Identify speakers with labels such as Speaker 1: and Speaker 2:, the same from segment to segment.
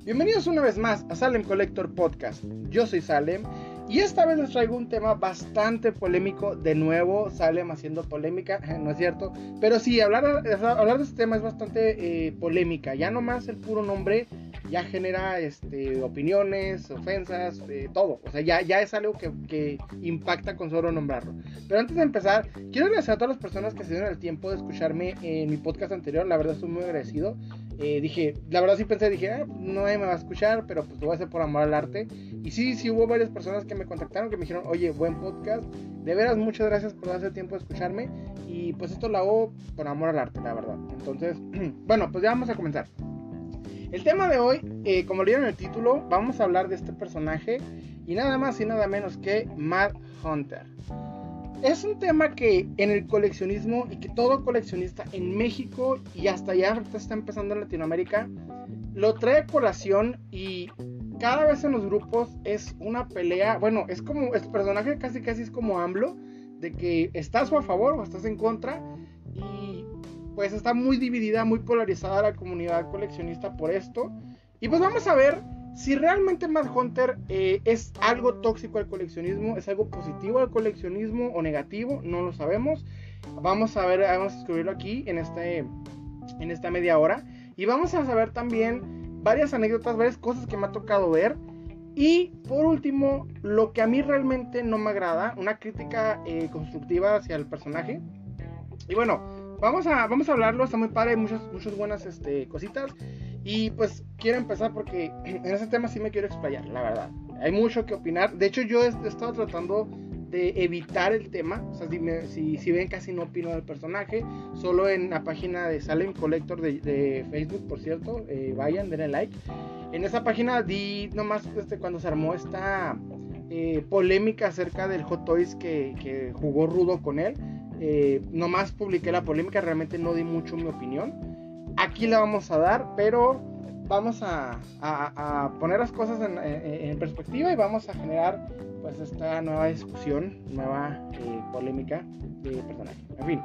Speaker 1: Bienvenidos una vez más a Salem Collector Podcast. Yo soy Salem y esta vez les traigo un tema bastante polémico. De nuevo, Salem haciendo polémica, no es cierto. Pero sí, hablar de este tema es bastante polémica. Ya nomás el puro nombre ya genera opiniones, ofensas, todo. O sea, ya es algo que impacta con solo nombrarlo. Pero antes de empezar, quiero agradecer a todas las personas que se dieron el tiempo de escucharme en mi podcast anterior. La verdad estoy muy agradecido. La verdad sí pensé, no me va a escuchar, pero pues lo voy a hacer por amor al arte. Y sí hubo varias personas que me contactaron, que me dijeron, oye, buen podcast, de veras muchas gracias por darse el tiempo de escucharme. Y pues esto lo hago por amor al arte, la verdad. Entonces, bueno, pues ya vamos a comenzar. El tema de hoy, como leyeron en el título, vamos a hablar de este personaje y nada más y nada menos que Mad Hunter. Es un tema que en el coleccionismo y que todo coleccionista en México y hasta ya ahorita está empezando en Latinoamérica lo trae a colación, y cada vez en los grupos es una pelea. Bueno, es como este personaje casi es como AMLO, de que estás o a favor o estás en contra, y pues está muy dividida, muy polarizada la comunidad coleccionista por esto. Y pues vamos a ver si realmente Mad Hunter es algo tóxico al coleccionismo, es algo positivo al coleccionismo o negativo, no lo sabemos. Vamos a descubrirlo aquí en esta media hora. Y vamos a saber también varias anécdotas, varias cosas que me ha tocado ver. Y por último, lo que a mí realmente no me agrada, una crítica constructiva hacia el personaje. Y bueno, vamos a hablarlo, está muy padre, hay muchas buenas cositas. Y pues quiero empezar porque en ese tema sí me quiero explayar, la verdad. Hay mucho que opinar. De hecho, yo he estado tratando de evitar el tema. O sea, si ven, casi no opino del personaje. Solo en la página de Salem Collector de Facebook, por cierto. Vayan, denle like. En esa página di nomás cuando se armó esta polémica acerca del Hot Toys que jugó rudo con él. Nomás publiqué la polémica, realmente no di mucho mi opinión. Aquí la vamos a dar, pero vamos a poner las cosas en perspectiva y vamos a generar pues esta nueva discusión, nueva polémica de personaje. En fin.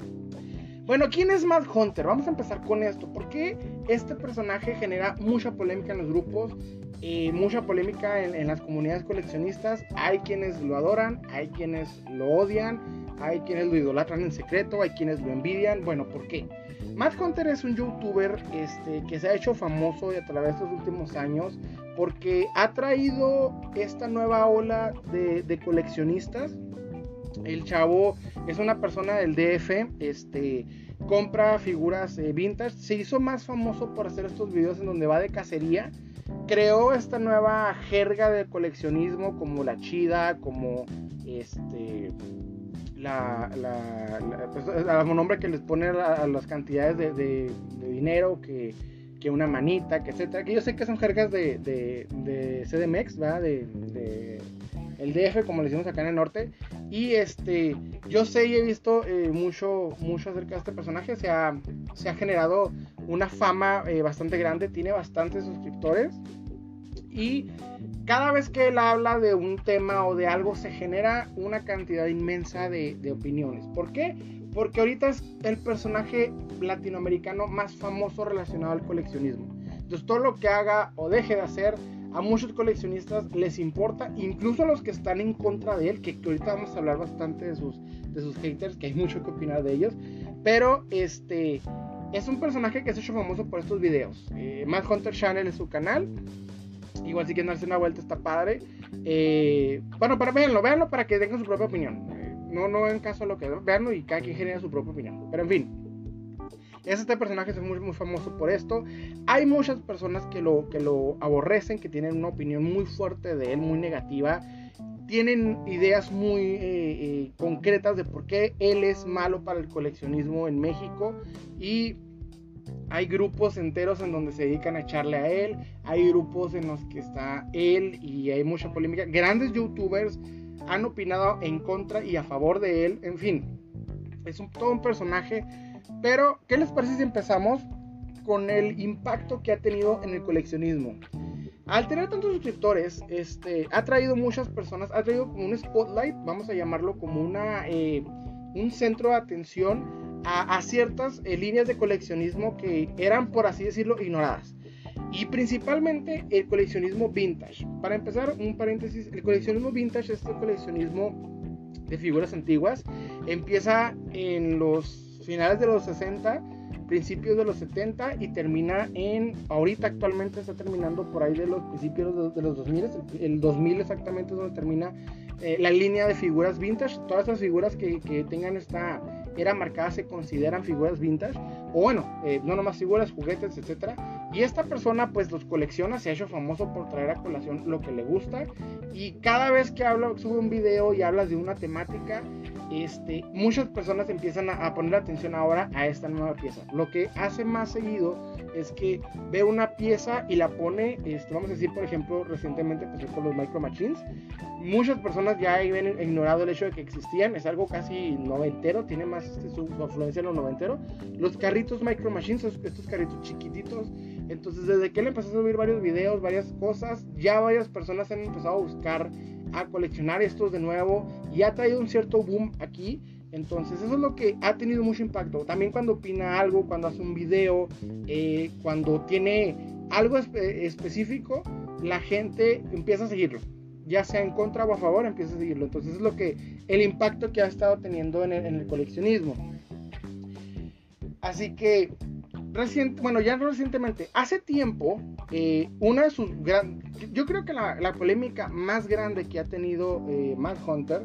Speaker 1: Bueno, ¿quién es Mad Hunter? Vamos a empezar con esto. ¿Por qué este personaje genera mucha polémica en los grupos? Mucha polémica en las comunidades coleccionistas. Hay quienes lo adoran, hay quienes lo odian, hay quienes lo idolatran en secreto, hay quienes lo envidian. Bueno, ¿por qué? Mad Hunter es un youtuber que se ha hecho famoso a través de estos últimos años porque ha traído esta nueva ola de coleccionistas. El chavo es una persona del DF, compra figuras vintage. Se hizo más famoso por hacer estos videos en donde va de cacería. Creó esta nueva jerga de coleccionismo como la chida, como pues, el nombre que les pone a las cantidades de dinero, que una manita, que etcétera, que yo sé que son jergas de CDMX, ¿verdad? De el DF, como le decimos acá en el norte. Y yo sé y he visto mucho acerca de este personaje. Se ha generado una fama bastante grande, tiene bastantes suscriptores. Y cada vez que él habla de un tema o de algo, se genera una cantidad inmensa de opiniones. ¿Por qué? Porque ahorita es el personaje latinoamericano más famoso relacionado al coleccionismo. Entonces todo lo que haga o deje de hacer, a muchos coleccionistas les importa, incluso a los que están en contra de él, que ahorita vamos a hablar bastante de sus haters, que hay mucho que opinar de ellos. Pero es un personaje que se ha hecho famoso por estos videos. Mad Hunter Channel es su canal. Igual si quieren darse una vuelta, está padre. Bueno, pero véanlo para que tengan su propia opinión. No en caso a lo que veanlo y cada quien genera su propia opinión. Pero en fin, este personaje es muy, muy famoso por esto. Hay muchas personas que lo aborrecen, que tienen una opinión muy fuerte de él, muy negativa. Tienen ideas muy concretas de por qué él es malo para el coleccionismo en México. Y hay grupos enteros en donde se dedican a echarle a él. Hay grupos en los que está él y hay mucha polémica. Grandes youtubers han opinado en contra y a favor de él. En fin, es todo un personaje. Pero, ¿qué les parece si empezamos con el impacto que ha tenido en el coleccionismo? Al tener tantos suscriptores, ha traído muchas personas, ha traído como un spotlight, vamos a llamarlo como un centro de atención a ciertas líneas de coleccionismo que eran, por así decirlo, ignoradas. Y principalmente el coleccionismo vintage. Para empezar, un paréntesis, el coleccionismo vintage es el coleccionismo de figuras antiguas. Empieza en los finales de los 60, principios de los 70 y termina ahorita actualmente está terminando por ahí de los principios de los 2000, el 2000 exactamente es donde termina la línea de figuras vintage. Todas estas figuras que tengan esta era marcada se consideran figuras vintage, o bueno, no nomás figuras, juguetes, etcétera. Y esta persona pues los colecciona, se ha hecho famoso por traer a colación lo que le gusta, y cada vez que sube un video y hablas de una temática, muchas personas empiezan a poner atención ahora a esta nueva pieza. Lo que hace más seguido es que ve una pieza y la pone, vamos a decir, por ejemplo, recientemente pues con los Micro Machines. Muchas personas ya habían ignorado el hecho de que existían, es algo casi noventero, tiene más su afluencia en lo noventero. Los carritos Micro Machines, estos carritos chiquititos. Entonces, desde que él empezó a subir varios videos, varias cosas, ya varias personas han empezado a buscar, a coleccionar estos de nuevo, y ha traído un cierto boom aquí. Entonces eso es lo que ha tenido mucho impacto. También cuando opina algo, cuando hace un video, cuando tiene algo específico, la gente empieza a seguirlo, ya sea en contra o a favor, empieza a seguirlo. Entonces es lo que el impacto que ha estado teniendo en el coleccionismo. Así que ya no recientemente, hace tiempo, una de sus yo creo que la polémica más grande que ha tenido Mad Hunter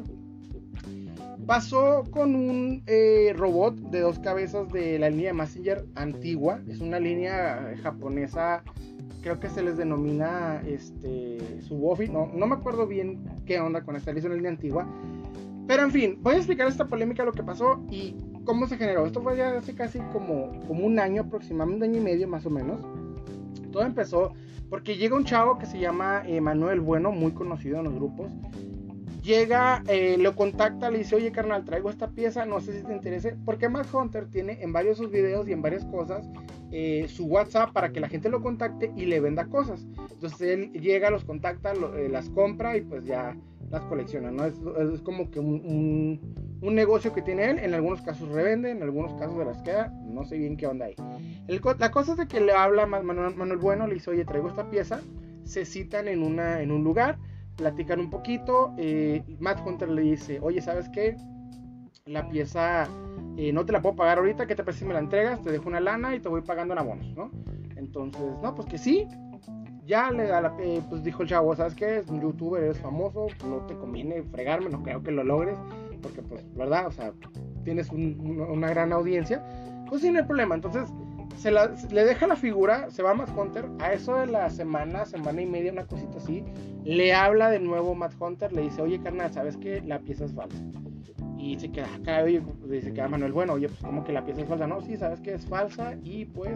Speaker 1: pasó con un robot de 2 cabezas de la línea de Messenger antigua. Es una línea japonesa, creo que se les denomina Subofi, no me acuerdo bien qué onda con esta línea antigua. Pero en fin, voy a explicar esta polémica, lo que pasó y cómo se generó. Esto fue ya hace casi como un año, aproximadamente un año y medio más o menos. Todo empezó porque llega un chavo que se llama Manuel Bueno, muy conocido en los grupos. Llega, lo contacta, le dice: oye carnal, traigo esta pieza, no sé si te interese, porque Mad Hunter tiene en varios sus videos y en varias cosas su WhatsApp para que la gente lo contacte y le venda cosas. Entonces él llega, los contacta, las compra y pues ya las colecciona, ¿no? Es como que un negocio que tiene él. En algunos casos revende, en algunos casos se las queda, no sé bien qué onda ahí. La cosa es de que le habla Manuel Bueno, le dice: oye, traigo esta pieza. Se citan en un lugar, platican un poquito. Mad Hunter le dice: oye, ¿sabes qué? La pieza no te la puedo pagar ahorita, ¿qué te parece si me la entregas? Te dejo una lana y te voy pagando en abonos, ¿no? Entonces, no, pues que sí. Ya le da pues dijo el chavo: ¿sabes qué? Es un youtuber, eres famoso, no te conviene fregarme, no creo que lo logres, porque pues, ¿verdad? O sea, tienes una gran audiencia. Pues sí, no hay problema. Entonces le deja la figura, se va a Mad Hunter. A eso de la semana y media, una cosita así, le habla de nuevo Mad Hunter, le dice: oye carnal, ¿sabes qué? La pieza es falsa. Y se queda acá, se queda Manuel Bueno: oye, pues ¿cómo que la pieza es falsa? No, sí, sabes que es falsa y pues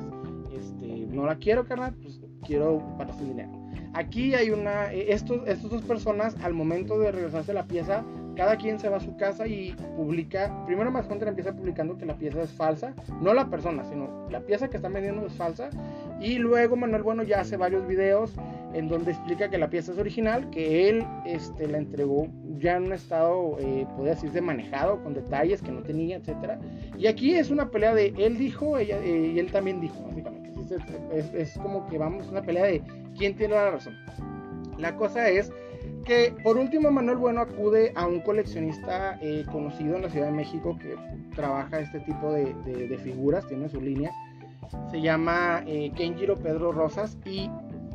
Speaker 1: no la quiero, carnal, pues quiero para su dinero. Aquí hay estos dos personas, al momento de regresarse la pieza, cada quien se va a su casa y publica. Primero Mad Hunter empieza publicando que la pieza es falsa, no la persona, sino la pieza que están vendiendo es falsa. Y luego Manuel Bueno ya hace varios videos en donde explica que la pieza es original, que él la entregó ya en un estado, podría decirse, manejado, con detalles que no tenía, etcétera. Y aquí es una pelea de él dijo y él también dijo, básicamente. Es como que vamos, una pelea de quién tiene la razón. La cosa es que por último Manuel Bueno acude a un coleccionista conocido en la Ciudad de México que trabaja este tipo de figuras, tiene su línea, se llama Kenjiro Pedro Rosas, y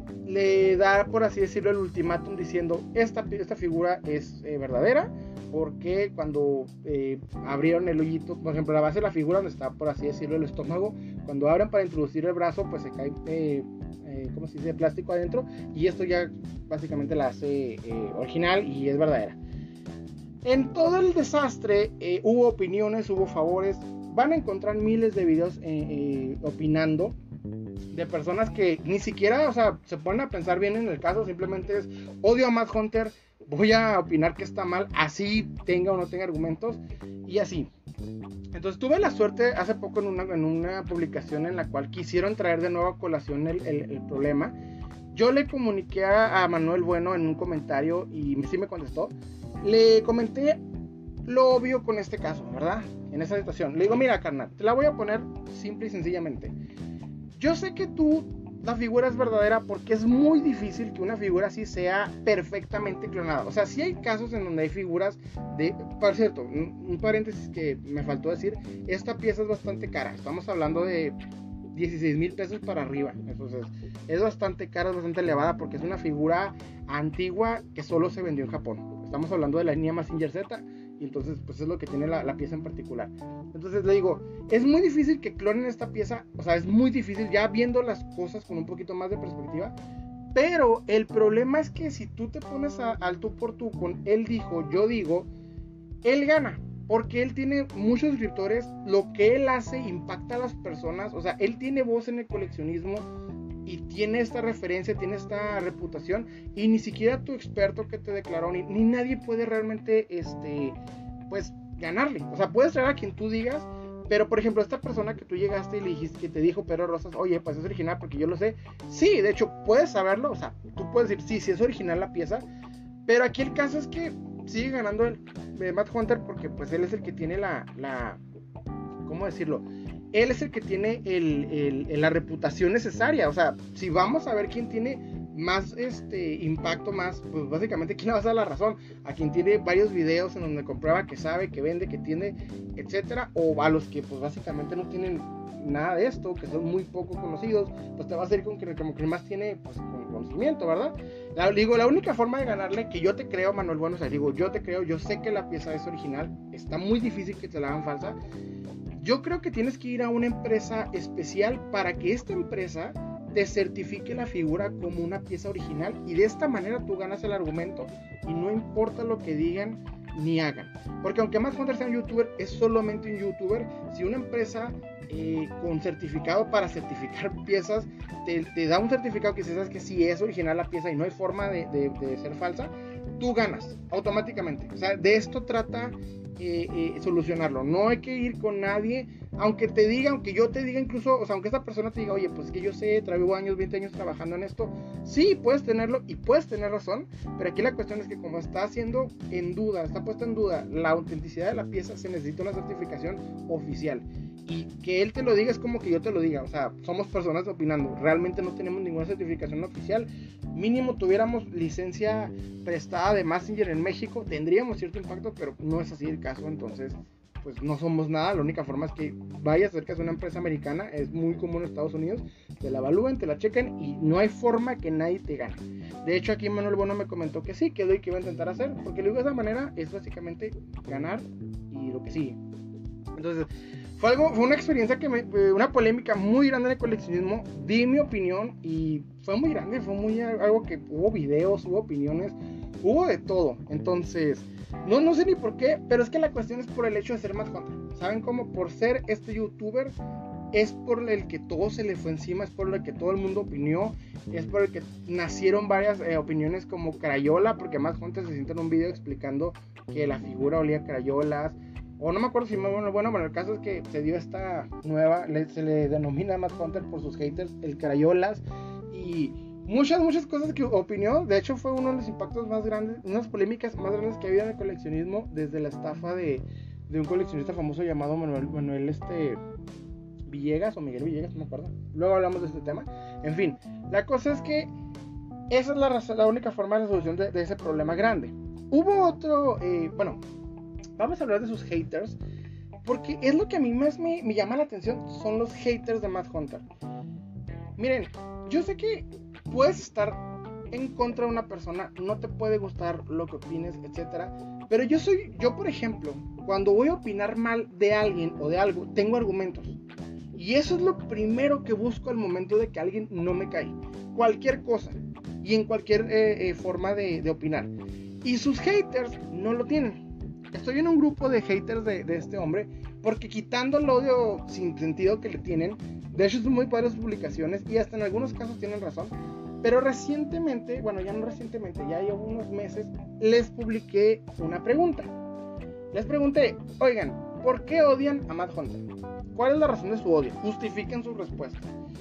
Speaker 1: le da, por así decirlo, el ultimátum diciendo: esta figura es verdadera, porque cuando abrieron el hoyito, por ejemplo la base de la figura donde está, por así decirlo, el estómago, cuando abren para introducir el brazo, pues se cae ¿cómo se dice?, plástico adentro, y esto ya básicamente la hace original y es verdadera. En todo el desastre hubo opiniones, hubo favores. Van a encontrar miles de videos opinando de personas que ni siquiera, o sea, se ponen a pensar bien en el caso. Simplemente es: odio a Mad Hunter, voy a opinar que está mal, así tenga o no tenga argumentos, y así. Entonces tuve la suerte hace poco en una publicación en la cual quisieron traer de nuevo a colación el problema. Yo le comuniqué a Manuel Bueno en un comentario y sí me contestó. Le comenté lo obvio con este caso, ¿verdad? En esa situación le digo: mira carnal, te la voy a poner simple y sencillamente. Yo sé que tú la figura es verdadera porque es muy difícil que una figura así sea perfectamente clonada. O sea, sí hay casos en donde hay figuras de... Por cierto, un paréntesis que me faltó decir, esta pieza es bastante cara. Estamos hablando de 16,000 pesos para arriba. Entonces, es bastante cara, es bastante elevada porque es una figura antigua que solo se vendió en Japón. Estamos hablando de la línea Mazinger Z. Y entonces pues es lo que tiene la pieza en particular. Entonces le digo, es muy difícil que clonen esta pieza. O sea, es muy difícil ya viendo las cosas con un poquito más de perspectiva. Pero el problema es que si tú te pones al tú por tú con él dijo, yo digo, él gana. Porque él tiene muchos suscriptores. Lo que él hace impacta a las personas. O sea, él tiene voz en el coleccionismo. Y tiene esta referencia, tiene esta reputación. Y ni siquiera tu experto que te declaró, ni nadie puede realmente, pues, ganarle. O sea, puedes traer a quien tú digas. Pero, por ejemplo, esta persona que tú llegaste y le dijiste, que te dijo Pedro Rosas, oye, pues es original porque yo lo sé. Sí, de hecho, puedes saberlo. O sea, tú puedes decir, sí es original la pieza. Pero aquí el caso es que sigue ganando el Matt Hunter porque, pues, él es el que tiene ¿cómo decirlo? Él es el que tiene la reputación necesaria. O sea, si vamos a ver quién tiene más impacto, más, pues básicamente quién le va a dar la razón. A quien tiene varios videos en donde comprueba que sabe, que vende, que tiene, etcétera. O a los que pues básicamente no tienen nada de esto, que son muy poco conocidos, pues te va a hacer como que más tiene pues conocimiento, ¿verdad? La única forma de ganarle, que yo te creo, Manuel Bueno, o sea, digo, yo te creo, yo sé que la pieza es original, está muy difícil que te la hagan falsa. Yo creo que tienes que ir a una empresa especial para que esta empresa te certifique la figura como una pieza original y de esta manera tú ganas el argumento y no importa lo que digan ni hagan. Porque aunque Matt Hunter sea un youtuber, es solamente un youtuber. Si una empresa con certificado para certificar piezas te da un certificado que sabes que sí es original la pieza y no hay forma de ser falsa, tú ganas automáticamente. O sea, de esto trata solucionarlo. No hay que ir con nadie, aunque te diga, aunque yo te diga incluso, o sea, aunque esa persona te diga, oye, pues es que yo sé, traigo 20 años trabajando en esto. Sí, puedes tenerlo y puedes tener razón, pero aquí la cuestión es que como está haciendo en duda, está puesta en duda la autenticidad de la pieza, se necesita una certificación oficial. Y que él te lo diga es como que yo te lo diga. O sea, somos personas opinando. Realmente no tenemos ninguna certificación oficial. Mínimo tuviéramos licencia prestada de Mazinger en México, tendríamos cierto impacto, pero no es así el caso. Entonces, pues no somos nada. La única forma es que vayas cerca de una empresa americana. Es muy común en Estados Unidos. Te la evalúen, te la chequen y no hay forma que nadie te gane. De hecho, aquí Manuel Bueno me comentó que sí, que lo que iba a intentar hacer. Porque lo digo de esa manera es básicamente ganar y lo que sigue. Entonces... Fue una experiencia una polémica muy grande en el coleccionismo. Di mi opinión y fue muy grande, algo que hubo videos, hubo opiniones, hubo de todo. Entonces, no sé ni por qué, pero es que la cuestión es por el hecho de ser Matt Hunter. ¿Saben cómo? Por ser este youtuber, es por el que todo se le fue encima, es por el que todo el mundo opinó, es por el que nacieron varias opiniones como Crayola, porque Matt Hunter se siente en un video explicando que la figura olía a Crayolas. O no me acuerdo si bueno, el caso es que se dio esta nueva, se le denomina Matt Hunter por sus haters, el Crayolas, y muchas cosas que opinó. De hecho fue uno de los impactos más grandes, unas polémicas más grandes que había en el coleccionismo, desde la estafa de un coleccionista famoso llamado Manuel Villegas, o Miguel Villegas, no me acuerdo. Luego hablamos de este tema. En fin, la cosa es que esa es la única forma de resolución de ese problema grande. Hubo otro, vamos a hablar de sus haters, porque es lo que a mí más me llama la atención, son los haters de Matt Hunter. Miren, yo sé que puedes estar en contra de una persona, no te puede gustar lo que opines, etcétera, pero yo por ejemplo, cuando voy a opinar mal de alguien o de algo, tengo argumentos. Y eso es lo primero que busco al momento de que alguien no me cae. Cualquier cosa, y en cualquier forma de opinar. Y sus haters no lo tienen. Estoy en un grupo de haters de este hombre, porque quitando el odio sin sentido que le tienen, de hecho son muy padres sus publicaciones y hasta en algunos casos tienen razón, pero recientemente, bueno ya no recientemente, ya llevo unos meses, les publiqué una pregunta. Les pregunté, oigan, ¿por qué odian a Matt Hunter? ¿Cuál es la razón de su odio? Justifiquen su respuesta.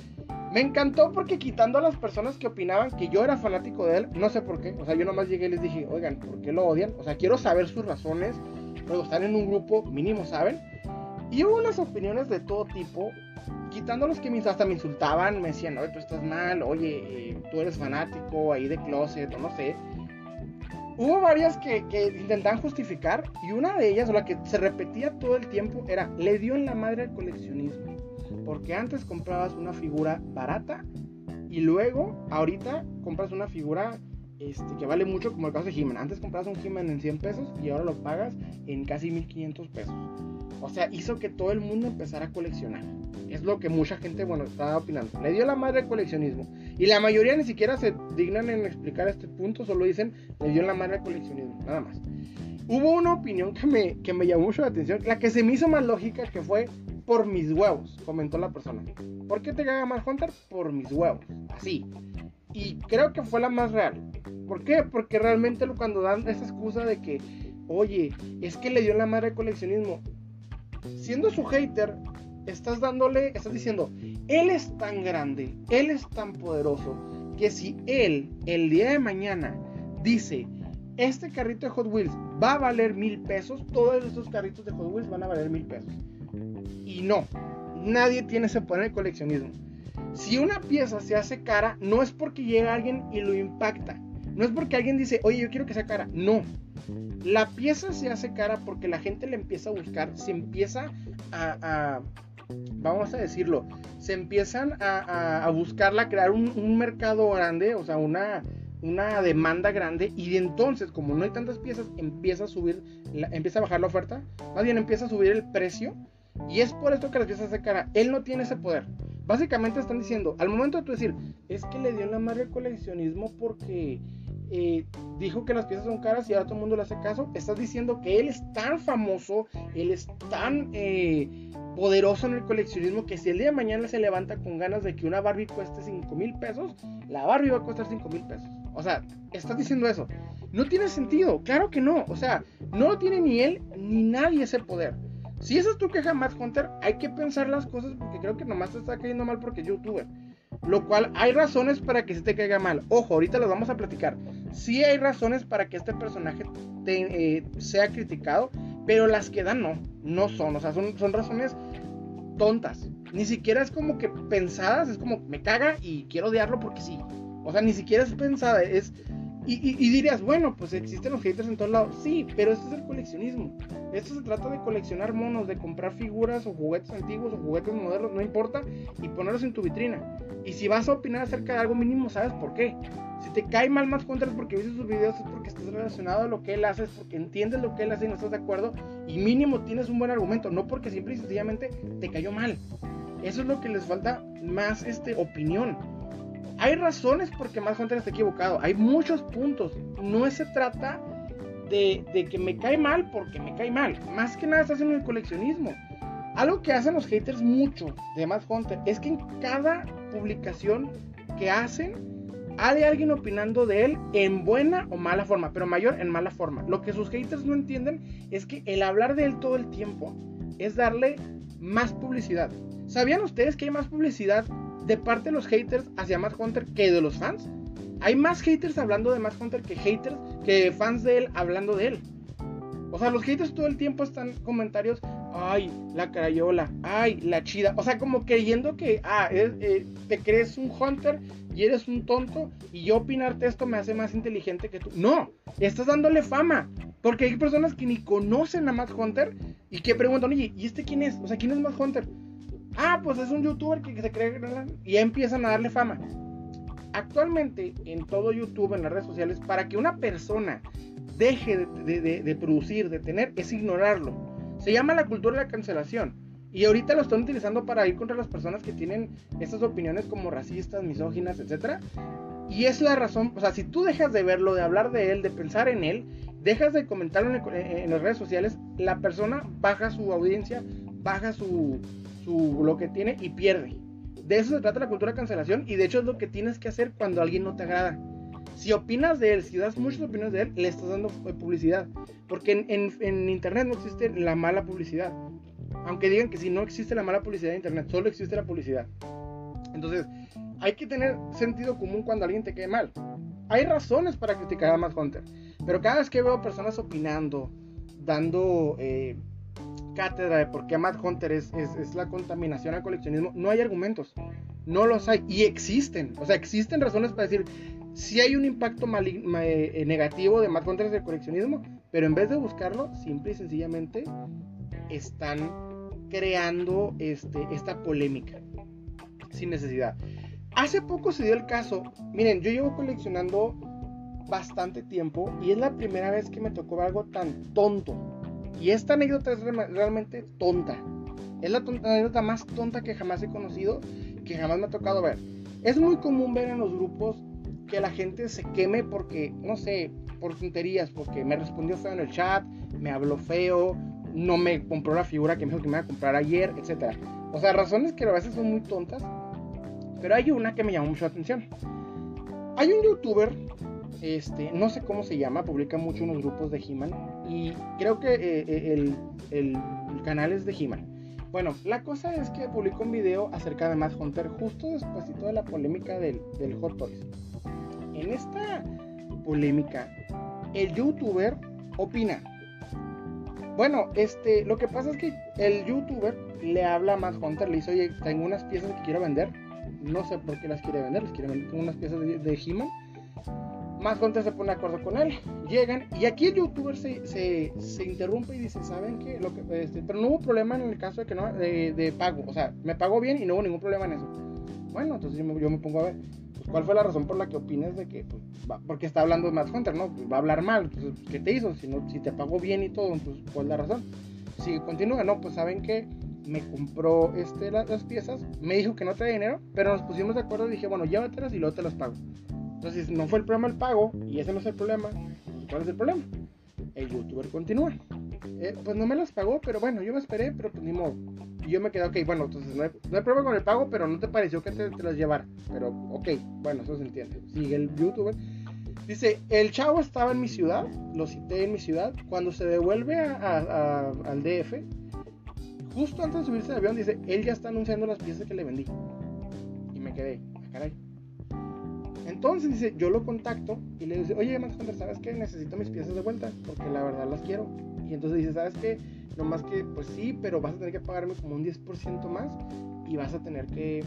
Speaker 1: Me encantó porque quitando a las personas que opinaban que yo era fanático de él, no sé por qué, o sea, yo nomás llegué y les dije, oigan, ¿por qué lo odian? O sea, quiero saber sus razones, luego están en un grupo, mínimo saben. Y hubo unas opiniones de todo tipo quitando los que hasta me insultaban, me decían, oye, tú estás mal, oye, tú eres fanático ahí de closet, o no sé. Hubo varias que intentaban justificar, y una de ellas, o la que se repetía todo el tiempo, era, le dio en la madre al coleccionismo. Porque antes comprabas una figura barata, y luego, ahorita, compras una figura que vale mucho, como el caso de He-Man. Antes comprabas un He-Man en 100 pesos, y ahora lo pagas en casi 1500 pesos. O sea, hizo que todo el mundo empezara a coleccionar. Es lo que mucha gente, bueno, estaba opinando. Le dio la madre al coleccionismo. Y la mayoría ni siquiera se dignan en explicar este punto, solo dicen, le dio la madre al coleccionismo, nada más. Hubo una opinión que me llamó mucho la atención, la que se me hizo más lógica, que fue, por mis huevos, comentó la persona. ¿Por qué te caga más Hunter? Por mis huevos, así. Y creo que fue la más real. ¿Por qué? Porque realmente cuando dan esa excusa de que, oye, es que le dio la madre al coleccionismo, siendo su hater, estás diciendo, él es tan grande, él es tan poderoso, que si él, el día de mañana, dice, este carrito de Hot Wheels va a valer 1000 pesos, todos estos carritos de Hot Wheels van a valer 1000 pesos. Y no, nadie tiene ese poder en el coleccionismo. Si una pieza se hace cara, no es porque llega alguien y lo impacta, no es porque alguien dice, oye, yo quiero que sea cara, no. La pieza se hace cara porque la gente le empieza a buscar, se empieza vamos a decirlo, se empiezan a buscarla, crear un mercado grande, o sea, una demanda grande, y entonces, como no hay tantas piezas, empieza a bajar la oferta, más bien empieza a subir el precio, y es por esto que las piezas se cara. Él no tiene ese poder. Básicamente están diciendo, al momento de tú decir, es que le dio la madre al coleccionismo porque dijo que las piezas son caras y ahora todo el mundo le hace caso, estás diciendo que él es tan famoso, él es tan poderoso en el coleccionismo, que si el día de mañana se levanta con ganas de que una Barbie cueste 5000 pesos, la Barbie va a costar 5000 pesos. O sea, estás diciendo eso. No tiene sentido, claro que no. O sea, no lo tiene ni él ni nadie ese poder. Si esa es tu queja, Matt Hunter, hay que pensar las cosas, porque creo que nomás te está cayendo mal porque es youtuber. Lo cual, hay razones para que se te caiga mal. Ojo, ahorita los vamos a platicar. Sí hay razones para que este personaje sea criticado, pero las que dan no son. O sea, son razones tontas. Ni siquiera es como que pensadas, es como, me caga y quiero odiarlo porque sí. O sea, ni siquiera es pensada, es... Y dirías, bueno, pues existen los haters en todos lados. Sí, pero esto es el coleccionismo. Esto se trata de coleccionar monos, de comprar figuras o juguetes antiguos o juguetes modernos, no importa, y ponerlos en tu vitrina. Y si vas a opinar acerca de algo mínimo, ¿sabes por qué? Si te cae mal Matt Hunter es porque viste sus videos, es porque estás relacionado a lo que él hace, es porque entiendes lo que él hace y no estás de acuerdo, y mínimo tienes un buen argumento, no porque simple y sencillamente te cayó mal. Eso es lo que les falta, más opinión. Hay razones por qué Matt Hunter está equivocado, hay muchos puntos. No se trata de que me cae mal porque me cae mal. Más que nada estás en el coleccionismo. Algo que hacen los haters mucho de Matt Hunter es que en cada publicación que hacen hay alguien opinando de él en buena o mala forma, pero mayor en mala forma. Lo que sus haters no entienden es que el hablar de él todo el tiempo es darle más publicidad. ¿Sabían ustedes que hay más publicidad de parte de los haters hacia Matt Hunter que de los fans? Hay más haters hablando de Matt Hunter que fans de él hablando de él. O sea, los haters todo el tiempo están comentarios, ay, la crayola, ay, la chida. O sea, como creyendo que, te crees un Hunter y eres un tonto, y yo opinarte esto me hace más inteligente que tú. No, estás dándole fama. Porque hay personas que ni conocen a Matt Hunter y que preguntan, oye, ¿y este quién es? O sea, ¿quién es Matt Hunter? Pues es un youtuber que se cree, y ya empiezan a darle fama. Actualmente, en todo YouTube, en las redes sociales, para que una persona deje de producir, de tener, es ignorarlo. Se llama la cultura de la cancelación. Y ahorita lo están utilizando para ir contra las personas que tienen estas opiniones como racistas, misóginas, etc. Y es la razón, o sea, si tú dejas de verlo, de hablar de él, de pensar en él, dejas de comentarlo en las redes sociales, la persona baja su audiencia, baja lo que tiene y pierde. De eso se trata la cultura de cancelación, y de hecho es lo que tienes que hacer cuando alguien no te agrada. Si opinas de él, si das muchas opiniones de él, le estás dando publicidad. Porque en internet no existe la mala publicidad. Aunque digan que si no existe la mala publicidad en internet, solo existe la publicidad. Entonces, hay que tener sentido común cuando alguien te cae mal. Hay razones para criticar a Matt Hunter, pero cada vez que veo personas opinando, dando cátedra de por qué Mad Hunter es la contaminación al coleccionismo, no hay argumentos, no los hay, y existen razones para decir, sí hay un impacto negativo de Mad Hunter del coleccionismo, pero en vez de buscarlo, simple y sencillamente están creando esta polémica, sin necesidad. Hace poco se dio el caso, miren, yo llevo coleccionando bastante tiempo y es la primera vez que me tocó ver algo tan tonto. Y esta anécdota es realmente tonta. Es la anécdota más tonta que jamás he conocido, que jamás me ha tocado ver. Es muy común ver en los grupos que la gente se queme porque, no sé, por tonterías, porque me respondió feo en el chat, me habló feo, no me compró la figura que me dijo que me iba a comprar ayer, etc. O sea, razones que a veces son muy tontas, pero hay una que me llamó mucho la atención. Hay un youtuber, no sé cómo se llama, publica mucho en los grupos de He-Man y creo que el canal es de He-Man. Bueno, la cosa es que publicó un video acerca de Mad Hunter justo después de la polémica del Hot Toys. En esta polémica, el youtuber opina. Bueno, lo que pasa es que el youtuber le habla a Mad Hunter, le dice, oye, tengo unas piezas que quiero vender. No sé por qué las quiere vender, tengo unas piezas de He-Man. Mad Hunter se pone de acuerdo con él, llegan, y aquí el youtuber se interrumpe y dice, ¿saben qué? Pero no hubo problema en el caso de que no, de pago, o sea, me pagó bien y no hubo ningún problema en eso. Bueno, entonces yo me pongo a ver, pues, ¿cuál fue la razón por la que opinas de que, pues, porque está hablando de Mad Hunter, ¿no? Pues va a hablar mal, entonces, ¿qué te hizo? Si te pagó bien y todo, entonces, ¿cuál es la razón? Si continúa, no, pues, ¿saben qué? Me compró las piezas, me dijo que no traía dinero, pero nos pusimos de acuerdo y dije, bueno, llévatelas y luego te las pago. Entonces no fue el problema el pago y ese no es el problema. ¿Cuál es el problema? El youtuber continúa. Pues no me las pagó, pero bueno, yo me esperé, pero pues ni modo. Y yo me quedé, ok, bueno, entonces no hay problema con el pago, pero no te pareció que te las llevara. Pero ok, bueno, eso se entiende. Sigue el youtuber. Dice, el chavo estaba en mi ciudad, lo cité en mi ciudad, cuando se devuelve al DF, justo antes de subirse al avión, dice, él ya está anunciando las piezas que le vendí. Y me quedé, caray. Entonces dice, yo lo contacto y le dice, oye, Mad Hunter, ¿sabes qué? Necesito mis piezas de vuelta porque la verdad las quiero. Y entonces dice, ¿sabes qué? Nomás que, pues sí, pero vas a tener que pagarme como un 10% más y vas a tener que,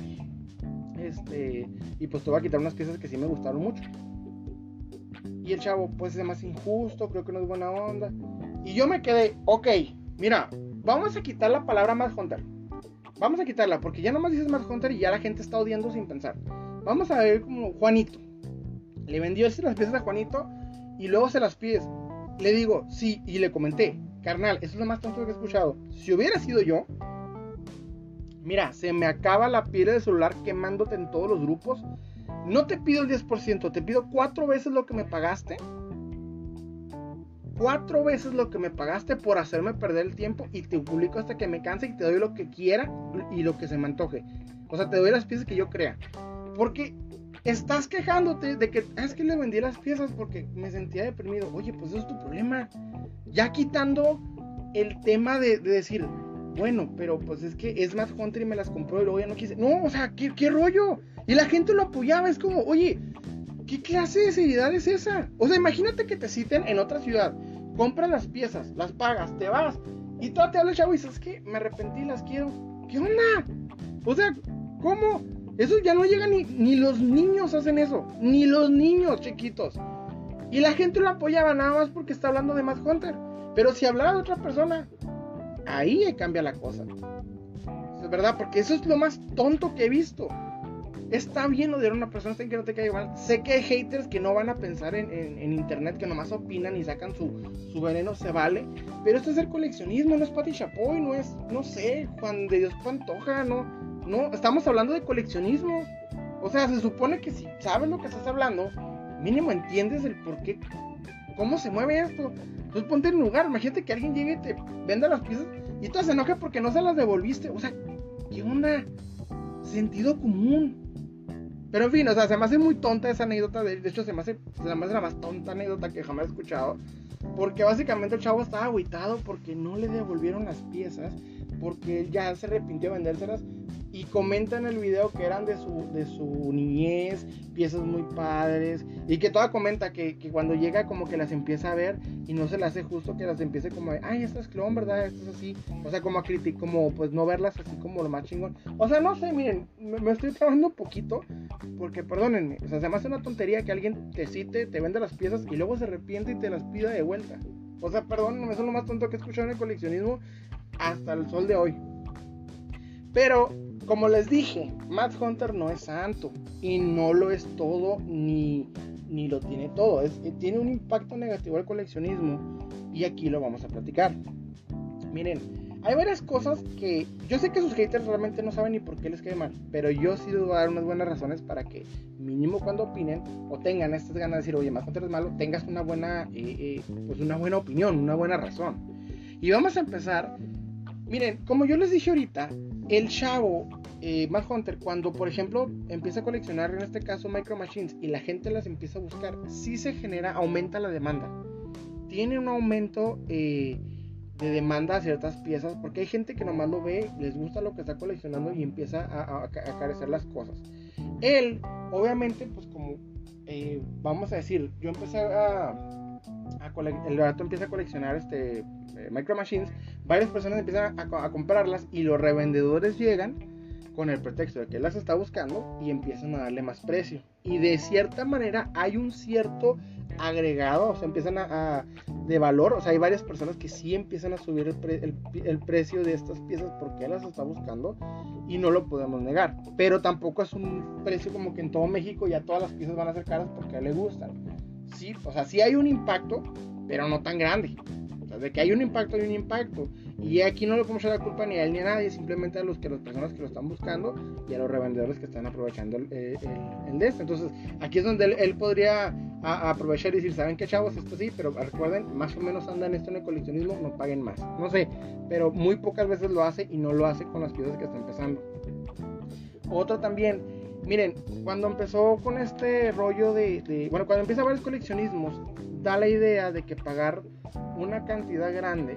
Speaker 1: y pues te voy a quitar unas piezas que sí me gustaron mucho. Y el chavo, pues es más injusto, creo que no es buena onda. Y yo me quedé, ok, mira, vamos a quitar la palabra Mad Hunter. Vamos a quitarla porque ya nomás dices Mad Hunter y ya la gente está odiando sin pensar. Vamos a ver como Juanito. Le vendió las piezas a Juanito y luego se las pides. Le digo, sí, y le comenté, carnal, eso es lo más tonto que he escuchado. Si hubiera sido yo, mira, se me acaba la pila del celular quemándote en todos los grupos. No te pido el 10%, te pido 4 veces lo que me pagaste. 4 veces lo que me pagaste por hacerme perder el tiempo y te publico hasta que me canse y te doy lo que quiera y lo que se me antoje. O sea, te doy las piezas que yo crea. Porque estás quejándote de que es que le vendí las piezas porque me sentía deprimido. Oye, pues eso es tu problema. Ya quitando el tema de decir, bueno, pero pues es que es Mad Hunter y me las compró y luego ya no quise. No, o sea, ¿qué rollo? Y la gente lo apoyaba. Es como, oye, ¿qué clase de seriedad es esa? O sea, imagínate que te citen en otra ciudad, compras las piezas, las pagas, te vas y todo te habla el chavo y dices, ¿qué? Me arrepentí, las quiero. ¿Qué onda? O sea, ¿cómo? Eso ya no llega ni los niños hacen eso. Ni los niños chiquitos. Y la gente lo apoyaba nada más porque está hablando de Mad Hunter. Pero si hablara de otra persona, ahí cambia la cosa. Es verdad, porque eso es lo más tonto que he visto. Está bien odiar a una persona, está bien que no te caiga mal. Sé que hay haters que no van a pensar en internet, que nomás opinan y sacan su veneno, se vale. Pero esto es el coleccionismo, no es Pati Chapoy, no es, no sé, Juan de Dios Pantoja, no, estamos hablando de coleccionismo. O sea, se supone que si sabes lo que estás hablando, mínimo entiendes el por qué, cómo se mueve esto. Entonces ponte en lugar, imagínate que alguien llegue y te venda las piezas y tú se enoja porque no se las devolviste. O sea, ¿qué onda? Sentido común. Pero en fin, o sea, se me hace muy tonta esa anécdota. De hecho, se me hace la más tonta anécdota que jamás he escuchado. porque básicamente el chavo estaba agüitado porque no le devolvieron las piezas, porque él ya se arrepintió de vendérselas. Y comenta en el video que eran de su niñez, piezas muy padres. Y que toda comenta que cuando llega como que las empieza a ver y no se le hace justo que las empiece como de, ay, esta es clon, ¿verdad? Esta es así. O sea, como a criticar, como pues no verlas así como lo más chingón. O sea, no sé, miren, me estoy trabajando un poquito. Porque perdónenme, o sea, se me hace una tontería que alguien te cite, te venda las piezas y luego se arrepiente y te las pida de vuelta. O sea, perdónenme, eso es lo más tonto que he escuchado en el coleccionismo hasta el sol de hoy. Pero, como les dije, Matt Hunter no es santo y no lo es todo ni lo tiene todo. Tiene un impacto negativo al coleccionismo y aquí lo vamos a platicar. Miren, hay varias cosas que yo sé que sus haters realmente no saben ni por qué les cae mal, pero yo sí les voy a dar unas buenas razones para que mínimo cuando opinen o tengan estas ganas de decir, oye, Matt Hunter es malo, tengas una buena, pues una buena opinión, una buena razón. Y vamos a empezar. Miren, como yo les dije ahorita, el chavo, Matt Hunter, cuando por ejemplo empieza a coleccionar, en este caso Micro Machines, y la gente las empieza a buscar, sí se genera, aumenta la demanda. Tiene un aumento de demanda a ciertas piezas, porque hay gente que nomás lo ve, les gusta lo que está coleccionando y empieza a acariciar las cosas. Él, obviamente, pues como, vamos a decir, yo empecé el gato empieza a coleccionar Micro Machines, varias personas empiezan a comprarlas y los revendedores llegan con el pretexto de que él las está buscando y empiezan a darle más precio. Y de cierta manera hay un cierto agregado, o sea, empiezan de valor, o sea, hay varias personas que sí empiezan a subir el precio de estas piezas porque él las está buscando y no lo podemos negar. Pero tampoco es un precio como que en todo México ya todas las piezas van a ser caras porque a él le gustan. Sí, o sea, sí hay un impacto, pero no tan grande. O sea, de que hay un impacto, hay un impacto. Y aquí no le podemos echar la culpa ni a él ni a nadie, simplemente a las personas que lo están buscando y a los revendedores que están aprovechando el de este. Entonces, aquí es donde él podría aprovechar y decir, ¿saben qué, chavos? Esto sí, pero recuerden, más o menos andan esto en el coleccionismo, no paguen más. No sé, pero muy pocas veces lo hace y no lo hace con las piezas que está empezando. Otro también, miren, cuando empezó con este rollo bueno, cuando empieza varios coleccionismos, da la idea de que pagar una cantidad grande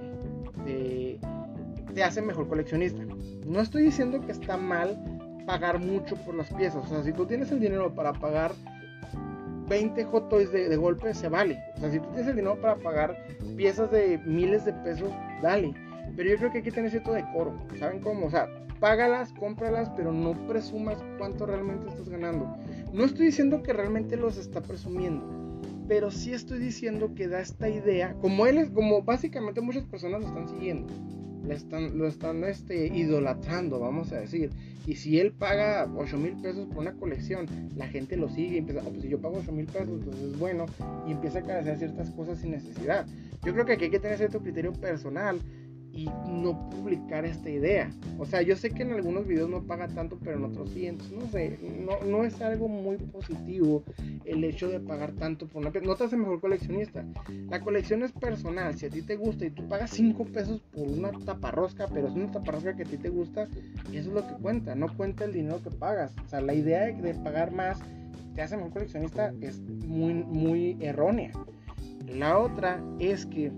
Speaker 1: te hace mejor coleccionista. No estoy diciendo que está mal pagar mucho por las piezas. O sea, si tú tienes el dinero para pagar 20 hot toys de golpe, se vale. O sea, si tú tienes el dinero para pagar piezas de miles de pesos, dale. Pero yo creo que hay que tener cierto decoro. ¿Saben cómo? O sea, págalas, cómpralas, pero no presumas cuánto realmente estás ganando. No estoy diciendo que realmente los está presumiendo, pero sí estoy diciendo que da esta idea, como básicamente muchas personas lo están siguiendo, lo están idolatrando, vamos a decir. Y si él paga 8,000 pesos por una colección, la gente lo sigue y empieza, pues si yo pago 8,000 pesos, entonces bueno, y empieza a carecer ciertas cosas sin necesidad. Yo creo que aquí hay que tener cierto criterio personal y no publicar esta idea. O sea, yo sé que en algunos videos no paga tanto, pero en otros sí. Entonces, no sé, no es algo muy positivo el hecho de pagar tanto por una pieza. No te hace mejor coleccionista. La colección es personal. Si a ti te gusta y tú pagas 5 pesos por una taparrosca, pero es una taparrosca que a ti te gusta, eso es lo que cuenta. No cuenta el dinero que pagas. O sea, la idea de pagar más te hace mejor coleccionista es muy, muy errónea. La otra es que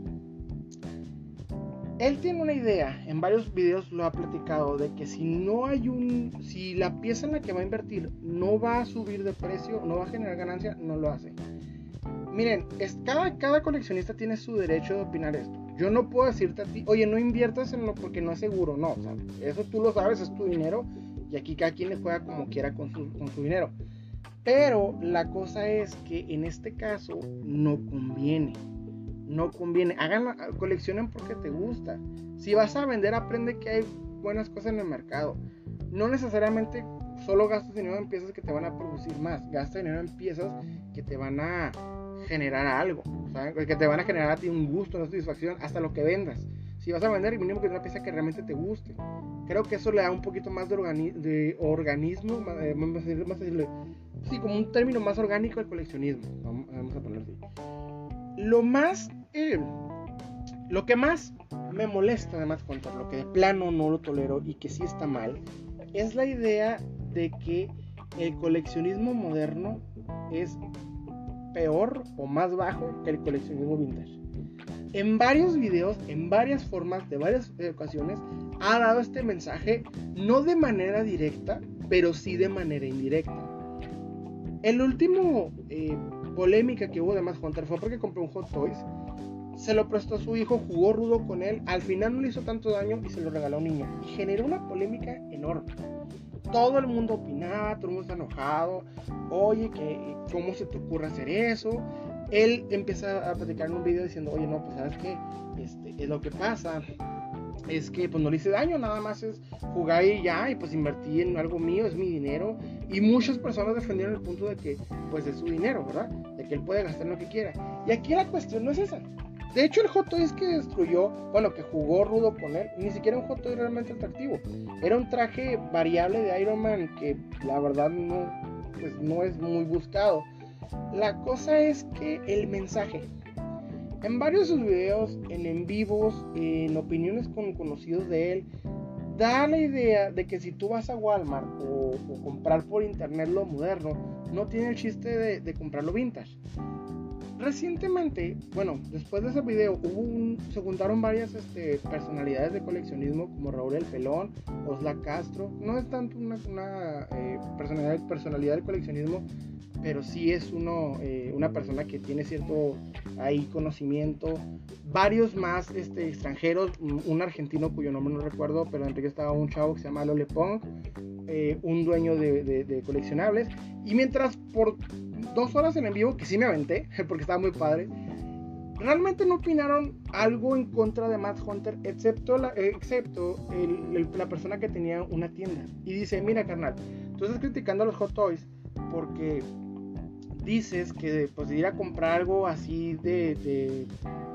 Speaker 1: él tiene una idea, en varios videos lo ha platicado, de que si la pieza en la que va a invertir no va a subir de precio, no va a generar ganancia, no lo hace. Miren, cada coleccionista tiene su derecho de opinar esto. Yo no puedo decirte a ti, oye, no inviertas en lo porque no es seguro, no, o sea, eso tú lo sabes, es tu dinero y aquí cada quien le juega como quiera con su dinero. Pero la cosa es que en este caso no conviene. Coleccionen porque te gusta. Si vas a vender, aprende que hay buenas cosas en el mercado. No necesariamente solo gastas dinero en piezas que te van a producir más. Gasta dinero en piezas que te van a generar algo, ¿sabes? Que te van a generar a ti un gusto, una satisfacción, hasta lo que vendas. Si vas a vender, mínimo que una pieza que realmente te guste. Creo que eso le da un poquito más de organismo, más decirle, sí, como un término más orgánico al coleccionismo. Vamos a ponerlo así. Lo que más me molesta de Matt Hunter, lo que de plano no lo tolero y que sí está mal, es la idea de que el coleccionismo moderno es peor o más bajo que el coleccionismo vintage. en varios videos, en varias formas, de varias ocasiones, ha dado este mensaje, no de manera directa, pero sí de manera indirecta. El último polémica que hubo de Max Hunter fue porque compró un Hot Toys, se lo prestó a su hijo, jugó rudo con él, al final no le hizo tanto daño y se lo regaló a un niño. Y generó una polémica enorme. Todo el mundo opinaba, todo el mundo está enojado. Oye, ¿cómo se te ocurre hacer eso? Él empieza a platicar en un video diciendo, oye, no, pues sabes qué, es lo que pasa. Es que pues no le hice daño, nada más es jugar y ya, y pues invertí en algo mío, es mi dinero. Y muchas personas defendieron el punto de que pues es su dinero, ¿verdad? De que él puede gastar lo que quiera. Y aquí la cuestión no es esa. De hecho, el Hot Toys que destruyó, bueno, que jugó rudo con él, ni siquiera un Hot Toy realmente atractivo. Era un traje variable de Iron Man que la verdad no es muy buscado. La cosa es que el mensaje, en varios de sus videos, en vivos, en opiniones con conocidos de él, da la idea de que si tú vas a Walmart o comprar por internet lo moderno, no tiene el chiste de comprarlo vintage. Recientemente, bueno, después de ese video se juntaron varias personalidades de coleccionismo como Raúl el Pelón, Oxlack Castro. No es tanto una personalidad del coleccionismo, pero sí es una persona que tiene cierto ahí conocimiento. Varios más extranjeros, un argentino cuyo nombre no recuerdo, pero entre que estaba un chavo que se llama Lole Pong, un dueño de coleccionables. Y mientras por 2 horas en vivo, que sí me aventé, porque estaba muy padre, realmente no opinaron algo en contra de Max Hunter, excepto la persona que tenía una tienda. Y dice, mira carnal, tú estás criticando a los Hot Toys porque dices que pues ir a comprar algo así de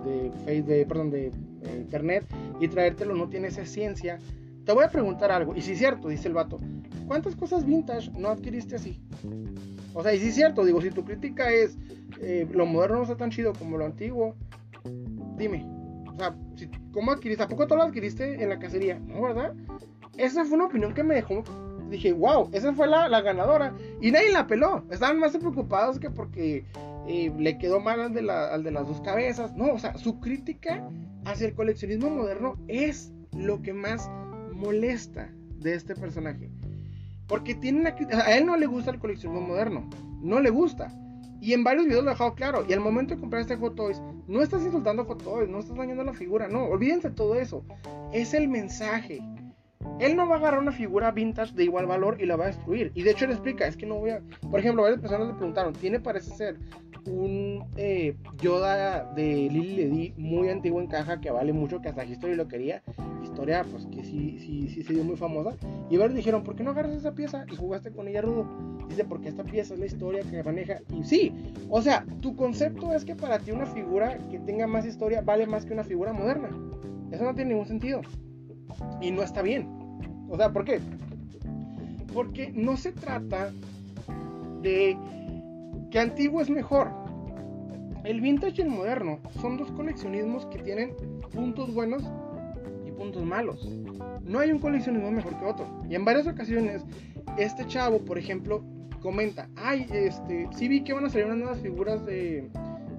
Speaker 1: internet y traértelo no tiene esa ciencia. Te voy a preguntar algo, y si es cierto, dice el vato, ¿cuántas cosas vintage no adquiriste así? O sea, y si es cierto, digo, si tu crítica es lo moderno no está tan chido como lo antiguo, dime, o sea, ¿cómo adquiriste? ¿A poco tú lo adquiriste en la cacería? No, ¿verdad? Esa fue una opinión que me dejó, dije, wow, esa fue la ganadora, y nadie la peló. Estaban más preocupados que porque le quedó mal al de las dos cabezas. No, o sea, su crítica hacia el coleccionismo moderno es lo que más molesta de este personaje. Porque a él no le gusta el coleccionismo moderno, no le gusta. Y en varios videos lo ha dejado claro. Y al momento de comprar este Hot Toys, no estás insultando a Hot Toys, no estás dañando la figura, no, olvídense de todo eso. Es el mensaje. Él no va a agarrar una figura vintage de igual valor y la va a destruir. Y de hecho él explica, es que no voy a... Por ejemplo, varias personas le preguntaron, parece ser un Yoda de Lily Ledy muy antiguo en caja que vale mucho, que hasta History lo quería. Historia pues que sí se dio muy famosa. Y varios dijeron, ¿por qué no agarras esa pieza y jugaste con ella rudo? Dice, porque esta pieza es la historia que maneja. Y sí, o sea, tu concepto es que para ti una figura que tenga más historia vale más que una figura moderna. Eso no tiene ningún sentido. Y no está bien. O sea, ¿por qué? Porque no se trata de que antiguo es mejor. El vintage y el moderno son dos coleccionismos que tienen puntos buenos y puntos malos. No hay un coleccionismo mejor que otro. Y en varias ocasiones, este chavo, por ejemplo, comenta, sí vi que van a salir unas nuevas figuras de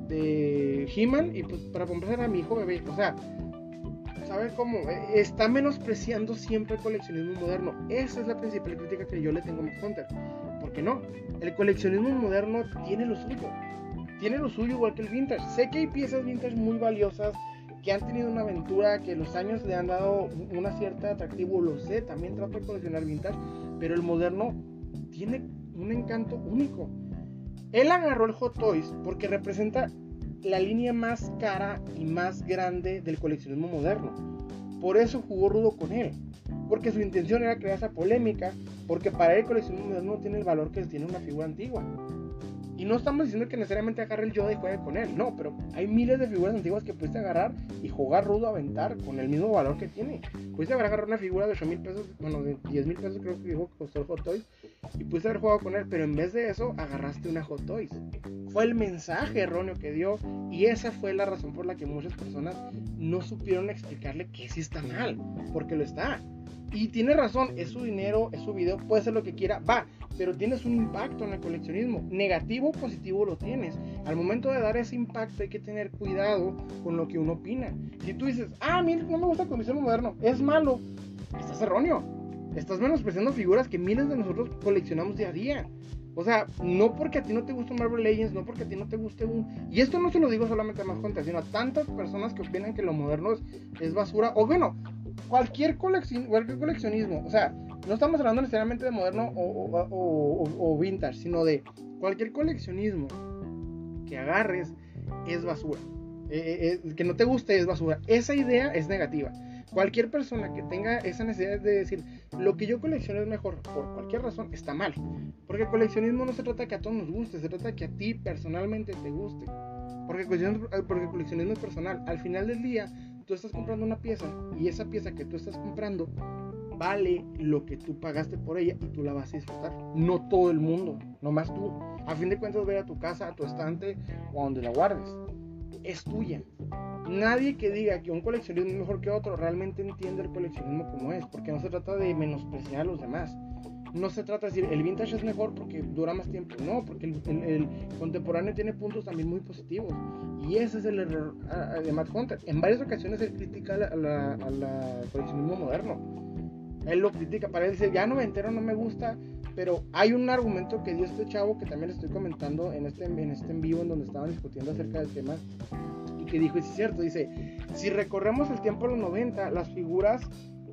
Speaker 1: He-Man y pues para comprar a mi hijo bebé. O sea, ¿sabe cómo? Está menospreciando siempre el coleccionismo moderno. Esa es la principal crítica que yo le tengo a Max Hunter. ¿Por qué no? El coleccionismo moderno tiene lo suyo. Tiene lo suyo igual que el vintage. Sé que hay piezas vintage muy valiosas que han tenido una aventura, que los años le han dado una cierta atractivo. Lo sé, también trato de coleccionar vintage. Pero el moderno tiene un encanto único. Él agarró el Hot Toys porque representa la línea más cara y más grande del coleccionismo moderno. Por eso jugó rudo con él, porque su intención era crear esa polémica, porque para él el coleccionismo moderno no tiene el valor que tiene una figura antigua. Y no estamos diciendo que necesariamente agarre el Yoda y juegue con él, no, pero hay miles de figuras antiguas que pudiste agarrar y jugar rudo a aventar con el mismo valor que tiene. Pudiste haber agarrado una figura de 8,000 pesos, bueno, de 10,000 pesos creo que dijo que costó el Hot Toys, y pudiste haber jugado con él, pero en vez de eso agarraste una Hot Toys. Fue el mensaje erróneo que dio, y esa fue la razón por la que muchas personas no supieron explicarle que sí está mal, porque lo está. Y tiene razón, es su dinero, es su video, puede ser lo que quiera, va, pero tienes un impacto en el coleccionismo, negativo o positivo lo tienes. Al momento de dar ese impacto hay que tener cuidado con lo que uno opina. Si tú dices, mira, no me gusta el coleccionismo moderno, es malo, estás erróneo. Estás menospreciando figuras que miles de nosotros coleccionamos día a día. O sea, no porque a ti no te guste Marvel Legends, no porque a ti no te guste y esto no se lo digo solamente a Más Hunter, sino a tantas personas que opinan que lo moderno es basura. O bueno, cualquier coleccionismo. O sea, no estamos hablando necesariamente de moderno o vintage, sino de cualquier coleccionismo que agarres es basura. Que no te guste es basura. Esa idea es negativa. Cualquier persona que tenga esa necesidad de decir lo que yo colecciono es mejor por cualquier razón, está mal. Porque el coleccionismo no se trata de que a todos nos guste, se trata de que a ti personalmente te guste. Porque el coleccionismo es personal. Al final del día, tú estás comprando una pieza y esa pieza que tú estás comprando vale lo que tú pagaste por ella y tú la vas a disfrutar. No todo el mundo, nomás tú. A fin de cuentas, ve a tu casa, a tu estante o a donde la guardes. Es tuya. Nadie que diga que un coleccionismo es mejor que otro realmente entiende el coleccionismo como es, porque no se trata de menospreciar a los demás. No se trata de decir el vintage es mejor porque dura más tiempo. No, porque el contemporáneo tiene puntos también muy positivos. Y ese es el error de Matt Hunter. En varias ocasiones él critica al coleccionismo moderno. Él lo critica, para él dice, ya noventero no me gusta. Pero hay un argumento que dio este chavo que también le estoy comentando en este en vivo en donde estaban discutiendo acerca del tema. Que dijo, y es cierto, dice, si recorremos el tiempo de los 90, las figuras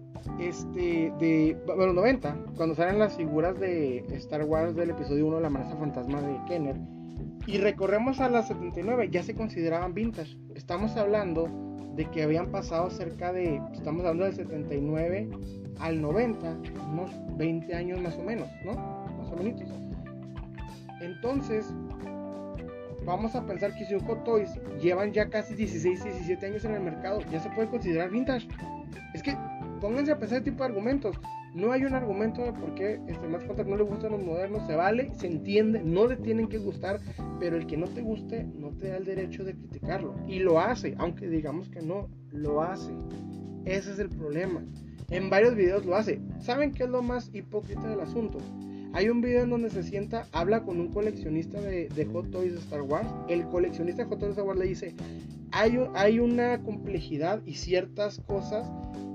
Speaker 1: los 90, cuando salen las figuras de Star Wars del episodio 1, la amenaza fantasma de Kenner, y recorremos a las 79, ya se consideraban vintage. Estamos hablando de que habían pasado estamos hablando del 79 al 90, unos 20 años más o menos, ¿no? Más o menos. Entonces, vamos a pensar que si un Hot Toys llevan ya casi 16, 17 años en el mercado, ya se puede considerar vintage. Es que pónganse a pensar ese tipo de argumentos. No hay un argumento de por qué Matt Hunter no le gustan los modernos. Se vale, se entiende, no le tienen que gustar, pero el que no te guste no te da el derecho de criticarlo. Y lo hace, aunque digamos que no, lo hace. Ese es el problema. En varios videos lo hace. ¿Saben qué es lo más hipócrita del asunto? Hay un video en donde se sienta, habla con un coleccionista de Hot Toys de Star Wars. El coleccionista de Hot Toys de Star Wars le dice, hay una complejidad y ciertas cosas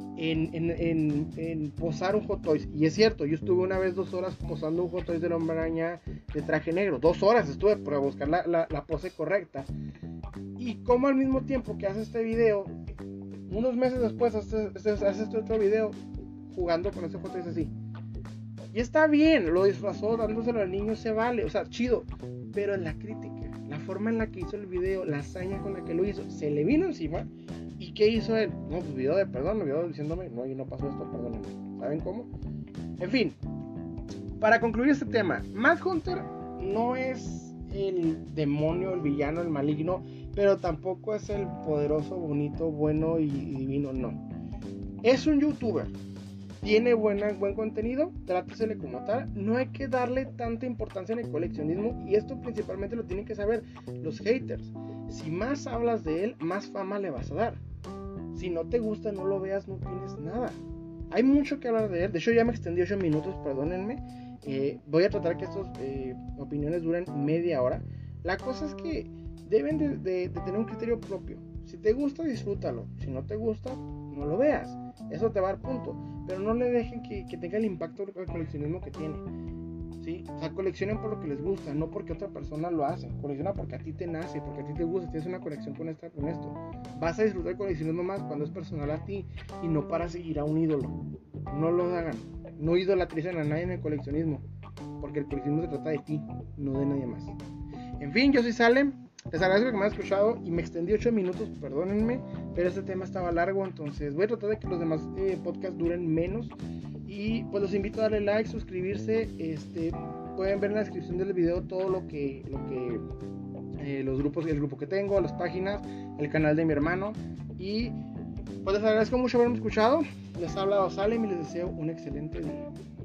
Speaker 1: en posar un Hot Toys. Y es cierto, yo estuve una vez 2 horas posando un Hot Toys del Hombre Araña de traje negro. 2 horas estuve para buscar la pose correcta. Y como al mismo tiempo que hace este video, unos meses después hace este otro video jugando con ese Hot Toys así. Y está bien, lo disfrazó dándoselo al niño, se vale, o sea, chido. Pero en la crítica, la forma en la que hizo el video, la hazaña con la que lo hizo, se le vino encima. ¿Y qué hizo él? No, pues video de perdón, video diciéndome, no, y no pasó esto, perdónenme. ¿Saben cómo? En fin, para concluir este tema, Matt Hunter no es el demonio, el villano, el maligno, pero tampoco es el poderoso, bonito, bueno y divino, no. Es un youtuber. Tiene buen contenido, trátesele como tal. No hay que darle tanta importancia en el coleccionismo. Y esto principalmente lo tienen que saber los haters. Si más hablas de él, más fama le vas a dar. Si no te gusta, no lo veas, no tienes nada. Hay mucho que hablar de él. De hecho ya me extendí 8 minutos, perdónenme. Voy a tratar que estas opiniones duren media hora. La cosa es que deben de tener un criterio propio. Si te gusta, disfrútalo. Si no te gusta, no lo veas. Eso te va a dar punto. Pero no le dejen que tenga el impacto del coleccionismo que tiene. ¿Sí? O sea, coleccionen por lo que les gusta, no porque otra persona lo hace. Colecciona porque a ti te nace, porque a ti te gusta, tienes una conexión con esto. Vas a disfrutar el coleccionismo más cuando es personal a ti y no para seguir a un ídolo. No lo hagan. No idolatricen a nadie en el coleccionismo, porque el coleccionismo se trata de ti, no de nadie más. En fin, yo soy Salem. Les agradezco que me hayan escuchado y me extendí 8 minutos, perdónenme, pero este tema estaba largo, entonces voy a tratar de que los demás podcasts duren menos. Y pues los invito a darle like, suscribirse. Pueden ver en la descripción del video todo lo que los grupos, el grupo que tengo, las páginas, el canal de mi hermano. Y pues les agradezco mucho haberme escuchado. Les ha hablado Salem y les deseo un excelente día.